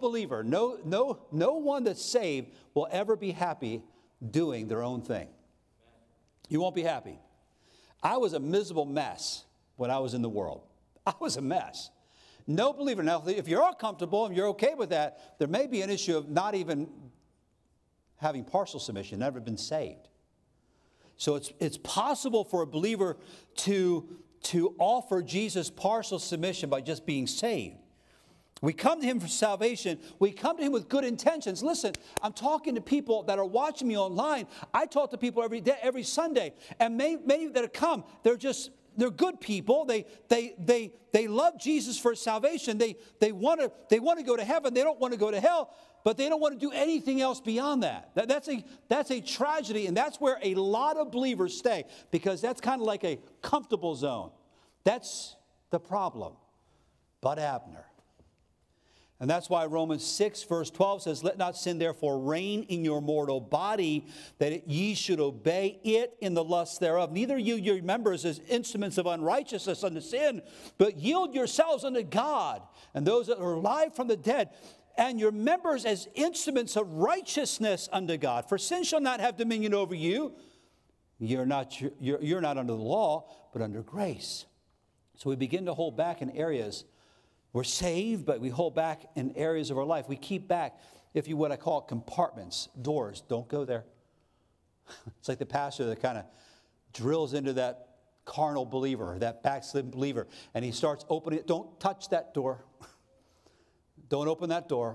one that's saved will ever be happy doing their own thing. You won't be happy. I was a miserable mess when I was in the world. I was a mess. No believer. Now, if you're all comfortable and you're okay with that, there may be an issue of not even having partial submission, never been saved. So it's possible for a believer to offer Jesus partial submission by just being saved. We come to Him for salvation. We come to Him with good intentions. Listen, I'm talking to people that are watching me online. I talk to people every day, every Sunday. And many that have come, they're just they're good people. They love Jesus for salvation. They want to go to heaven. They don't want to go to hell, but they don't want to do anything else beyond that. That's a tragedy, and that's where a lot of believers stay, because that's kind of like a comfortable zone. That's the problem. But Abner. And that's why Romans 6, verse 12 says, let not sin therefore reign in your mortal body, that ye should obey it in the lust thereof. Neither you your members as instruments of unrighteousness unto sin, but yield yourselves unto God, and those that are alive from the dead, and your members as instruments of righteousness unto God. For sin shall not have dominion over you. You're not under the law, but under grace. So we begin to hold back in areas. We're saved, but we hold back in areas of our life. We keep back, if you would, I call it compartments, doors. Don't go there. It's like the pastor that kind of drills into that carnal believer, that backslidden believer, and he starts opening it. Don't touch that door. Don't open that door.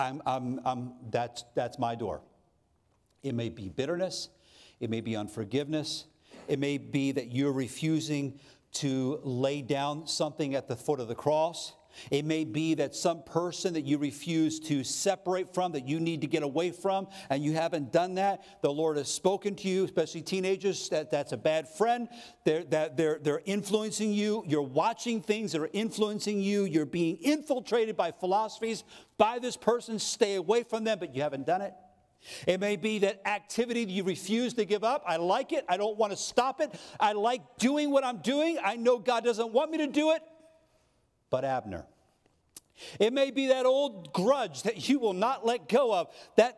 That's my door. It may be bitterness. It may be unforgiveness. It may be that you're refusing to lay down something at the foot of the cross. It may be that some person that you refuse to separate from, that you need to get away from, and you haven't done that. The Lord has spoken to you, especially teenagers, that's a bad friend. They're influencing you. You're watching things that are influencing you. You're being infiltrated by philosophies by this person. Stay away from them, but you haven't done it. It may be that activity that you refuse to give up. I like it. I don't want to stop it. I like doing what I'm doing. I know God doesn't want me to do it. But Abner. It may be that old grudge that you will not let go of.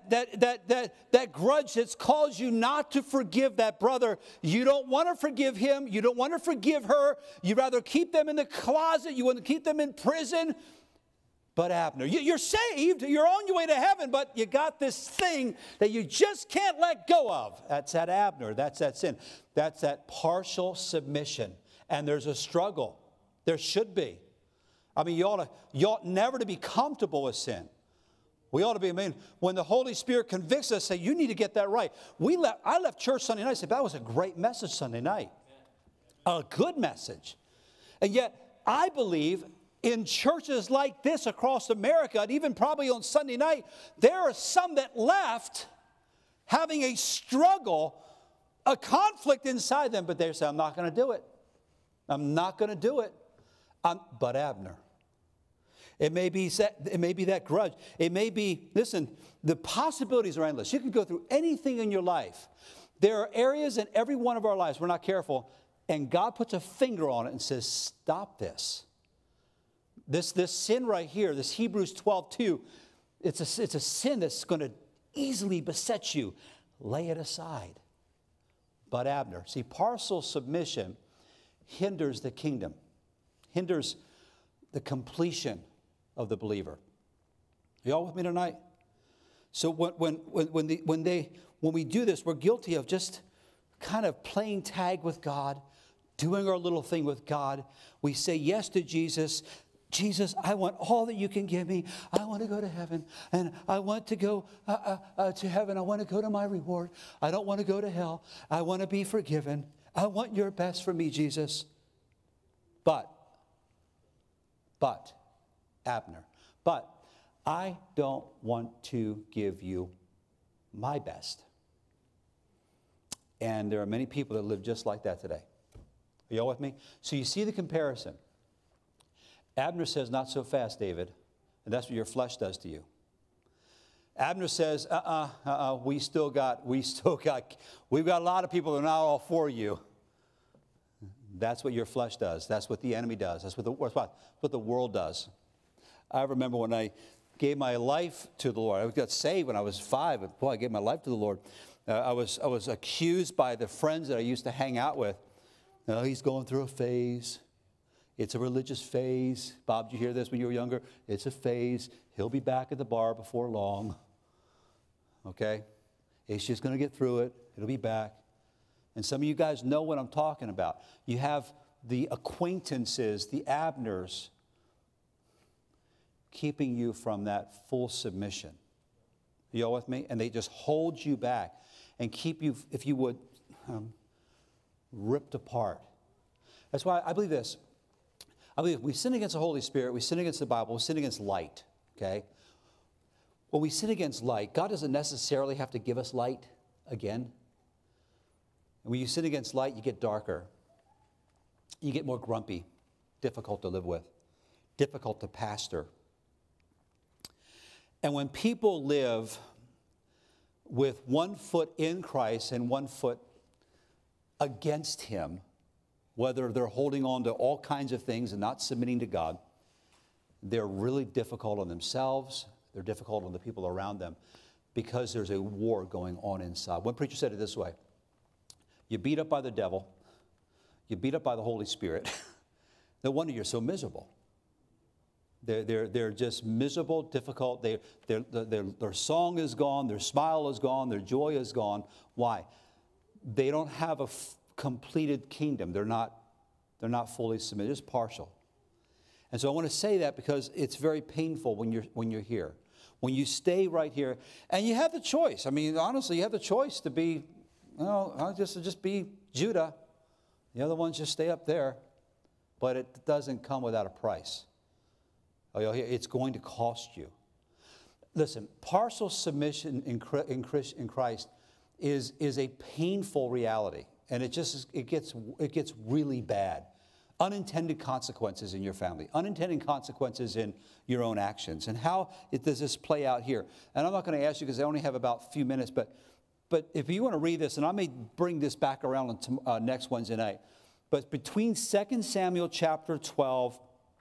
That grudge that's caused you not to forgive that brother. You don't want to forgive him. You don't want to forgive her. You'd rather keep them in the closet. You want to keep them in prison. But Abner, you're saved. You're on your way to heaven, but you got this thing that you just can't let go of. That's that Abner. That's that sin. That's that partial submission. And there's a struggle. There should be. I mean, you ought never to be comfortable with sin. We ought to be, when the Holy Spirit convicts us, say, you need to get that right. I left church Sunday night. I said, that was a great message Sunday night. A good message. And yet, I believe in churches like this across America, and even probably on Sunday night, there are some that left having a struggle, a conflict inside them, but they say, I'm not going to do it. I'm not going to do it. But Abner. It may be that grudge. It may be, listen, the possibilities are endless. You can go through anything in your life. There are areas in every one of our lives we're not careful, and God puts a finger on it and says, stop this. This sin right here, this Hebrews 12:2, it's a sin that's going to easily beset you. Lay it aside. But Abner. See, partial submission hinders the kingdom, hinders the completion of the believer. Are y'all with me tonight? So when we do this, we're guilty of just kind of playing tag with God, doing our little thing with God. We say yes to Jesus. Jesus, I want all that you can give me. I want to go to heaven, and I want to go to heaven. I want to go to my reward. I don't want to go to hell. I want to be forgiven. I want your best for me, Jesus. But, Abner, but I don't want to give you my best. And there are many people that live just like that today. Are y'all with me? So you see the comparison. Abner says, not so fast, David. And that's what your flesh does to you. Abner says, we've got a lot of people that are not all for you. That's what your flesh does. That's what the enemy does. That's what the world does. I remember when I gave my life to the Lord. I got saved when I was 5. And boy, I gave my life to the Lord. I was accused by the friends that I used to hang out with. Oh, he's going through a phase. It's a religious phase. Bob, did you hear this when you were younger? It's a phase. He'll be back at the bar before long. Okay? He's just going to get through it. It'll be back. And some of you guys know what I'm talking about. You have the acquaintances, the Abners, keeping you from that full submission. Are you all with me? And they just hold you back and keep you, if you would, ripped apart. That's why I believe this. I believe if we sin against the Holy Spirit, we sin against the Bible, we sin against light, okay? When we sin against light, God doesn't necessarily have to give us light again. And when you sin against light, you get darker. You get more grumpy, difficult to live with, difficult to pastor. And when people live with one foot in Christ and one foot against Him, whether they're holding on to all kinds of things and not submitting to God, they're really difficult on themselves. They're difficult on the people around them because there's a war going on inside. One preacher said it this way: you beat up by the devil, you beat up by the Holy Spirit. No wonder you're so miserable. They're just miserable, difficult. Their song is gone, their smile is gone, their joy is gone. Why? They don't have a completed kingdom. They're not fully submitted. It's partial. And so I want to say that because it's very painful when you're here. When you stay right here, and you have the choice. I mean, honestly, you have the choice to be, just be Judah. The other ones just stay up there. But it doesn't come without a price. It's going to cost you. Listen, partial submission in Christ is a painful reality, and it gets really bad. Unintended consequences in your family, unintended consequences in your own actions. And how does this play out here? And I'm not going to ask you because I only have about a few minutes, but if you want to read this, and I may bring this back around on next Wednesday night, but between 2 Samuel chapter 12,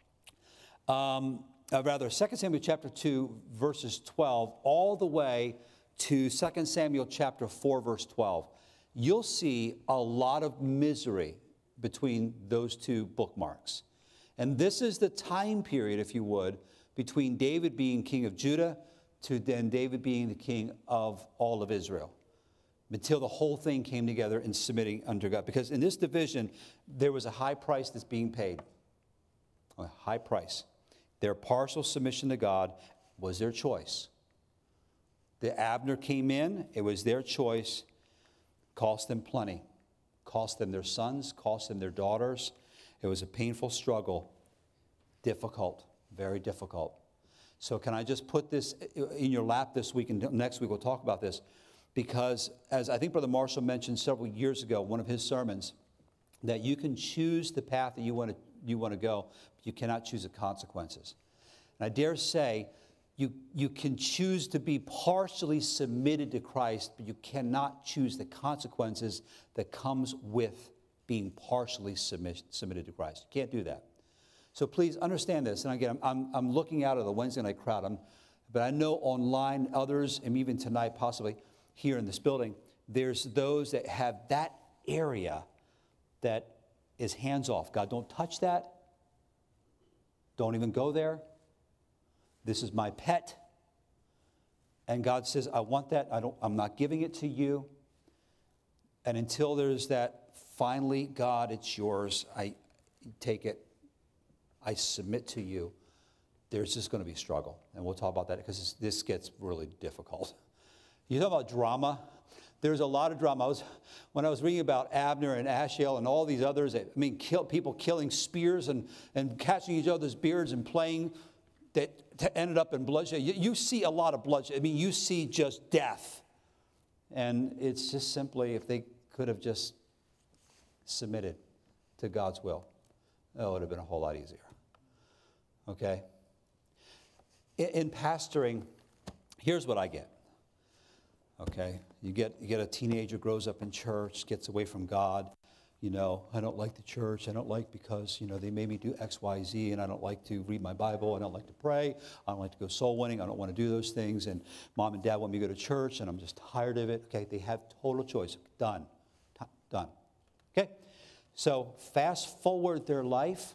2 Samuel chapter 2, verses 12, all the way to 2 Samuel chapter 4, verse 12, you'll see a lot of misery between those two bookmarks. And this is the time period, if you would, between David being king of Judah to then David being the king of all of Israel, until the whole thing came together in submitting under God. Because in this division, there was a high price that's being paid. A high price. Their partial submission to God was their choice. The Abner came in, it was their choice, cost them plenty. Cost them their sons, cost them their daughters. It was a painful struggle. Difficult, very difficult. So can I just put this in your lap this week, and next week we'll talk about this, because as I think Brother Marshall mentioned several years ago, one of his sermons, that you can choose the path that you want to go, but you cannot choose the consequences. And I dare say, you can choose to be partially submitted to Christ, but you cannot choose the consequences that comes with being partially submitted to Christ. You can't do that. So please understand this. And again, I'm looking out of the Wednesday night crowd. But I know online, others, and even tonight possibly here in this building, there's those that have that area that is hands off. God, don't touch that. Don't even go there. This is my pet. And God says, I want that. I'm not giving it to you. And until there's that, finally, God, it's yours. I take it. I submit to you. There's just going to be struggle. And we'll talk about that because this gets really difficult. You talk about drama. There's a lot of drama. When I was reading about Abner and Asahel and all these others, people killing spears and catching each other's beards and playing, that ended up in bloodshed. You see a lot of bloodshed. You see just death. And it's just simply, if they could have just submitted to God's will, it would have been a whole lot easier. Okay? In pastoring, here's what I get. Okay? You get a teenager, grows up in church, gets away from God. I don't like the church. I don't like because, they made me do X, Y, Z, and I don't like to read my Bible. I don't like to pray. I don't like to go soul winning. I don't want to do those things. And mom and dad want me to go to church, and I'm just tired of it. Okay, they have total choice. Done. Okay? So fast forward their life,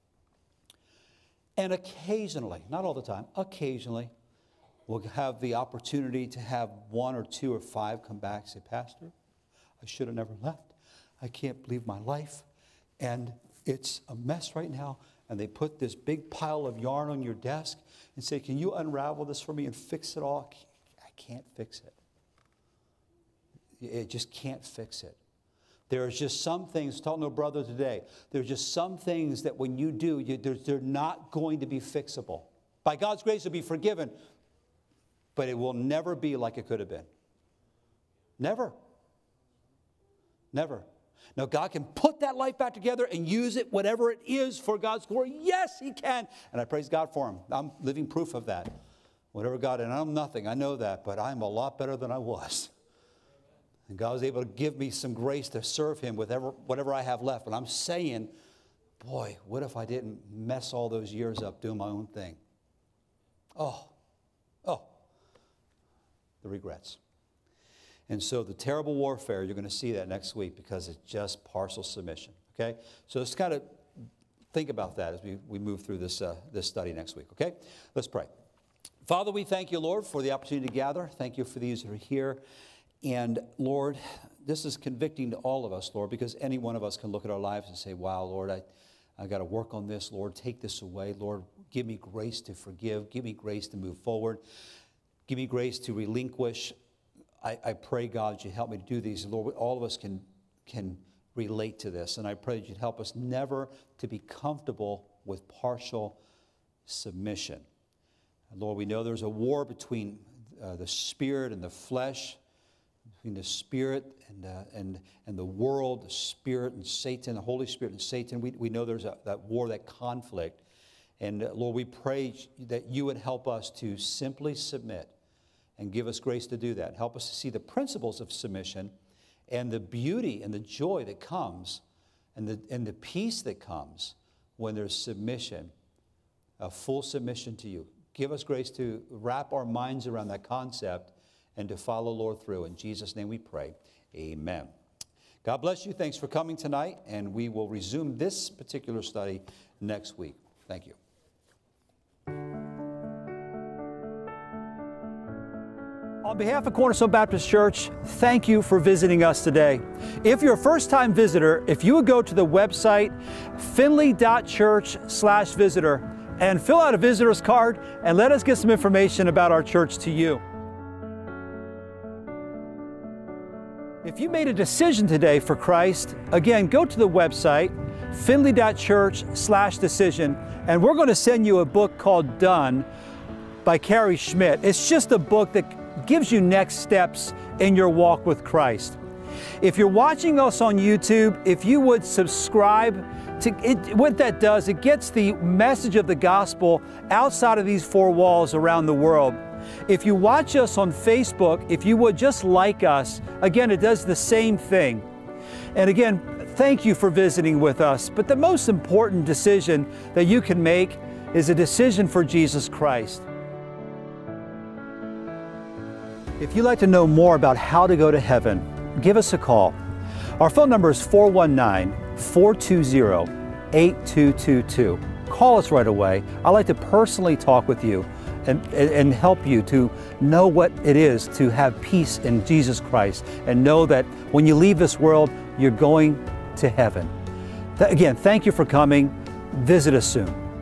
and occasionally, not all the time, occasionally, we'll have the opportunity to have 1 or 2 or 5 come back and say, Pastor, I should have never left. I can't believe my life, and it's a mess right now. And they put this big pile of yarn on your desk and say, can you unravel this for me and fix it all? I can't fix it. It just can't fix it. There are just some things, talking to a brother today, there's just some things that when you do, they're not going to be fixable. By God's grace, you'll be forgiven, but it will never be like it could have been. Never. Never. Now, God can put that life back together and use it, whatever it is, for God's glory. Yes, He can. And I praise God for Him. I'm living proof of that. Whatever God, and I'm nothing, I know that, but I'm a lot better than I was. And God was able to give me some grace to serve Him with whatever I have left. But I'm saying, boy, what if I didn't mess all those years up doing my own thing? Oh, the regrets. And so the terrible warfare, you're going to see that next week because it's just partial submission, okay? So let's kind of think about that as we move through this study next week, okay? Let's pray. Father, we thank you, Lord, for the opportunity to gather. Thank you for these who are here. And, Lord, this is convicting to all of us, Lord, because any one of us can look at our lives and say, wow, Lord, I got to work on this. Lord, take this away. Lord, give me grace to forgive. Give me grace to move forward. Give me grace to relinquish. I pray, God, that you help me to do these. And Lord, all of us can relate to this. And I pray that you'd help us never to be comfortable with partial submission. And Lord, we know there's a war between the spirit and the flesh, between the spirit and the world, the spirit and Satan, the Holy Spirit and Satan. We know there's that war, that conflict. And Lord, we pray that you would help us to simply submit and give us grace to do that. Help us to see the principles of submission and the beauty and the joy that comes and the peace that comes when there's submission, a full submission to you. Give us grace to wrap our minds around that concept and to follow Lord through. In Jesus' name we pray. Amen. God bless you. Thanks for coming tonight, and we will resume this particular study next week. Thank you. On behalf of Cornerstone Baptist Church, thank you for visiting us today. If you're a first-time visitor, if you would go to the website findlay.church/visitor and fill out a visitor's card and let us get some information about our church to you. If you made a decision today for Christ, again, go to the website findlay.church/decision, and we're going to send you a book called Done by Carrie Schmidt. It's just a book that gives you next steps in your walk with Christ. If you're watching us on YouTube, if you would subscribe to it, what that does, it gets the message of the gospel outside of these four walls around the world. If you watch us on Facebook, if you would just like us, again, it does the same thing. And again, thank you for visiting with us. But the most important decision that you can make is a decision for Jesus Christ. If you'd like to know more about how to go to heaven, give us a call. Our phone number is 419-420-8222. Call us right away. I'd like to personally talk with you and help you to know what it is to have peace in Jesus Christ and know that when you leave this world, you're going to heaven. Again, thank you for coming. Visit us soon.